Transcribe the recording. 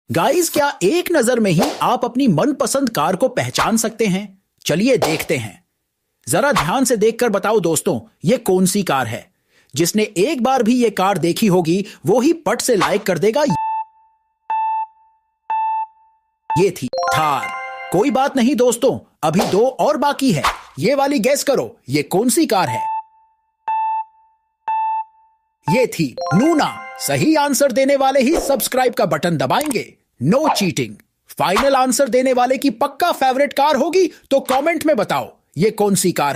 Guys, क्या एक नजर में ही आप अपनी मनपसंद कार को पहचान सकते हैं? चलिए देखते हैं। जरा ध्यान से देखकर बताओ दोस्तों, ये कौन सी कार है? जिसने एक बार भी ये कार देखी होगी वो ही पट से लाइक कर देगा। ये थी थार। कोई बात नहीं दोस्तों, अभी दो और बाकी है। ये वाली गैस करो, ये कौन सी कार है? ये थी लूना। सही आंसर देने वाले ही सब्सक्राइब का बटन दबाएंगे। No cheating. फाइनल आंसर देने वाले की पक्का फेवरेट कार होगी तो कमेंट में बताओ ये कौन सी कार है।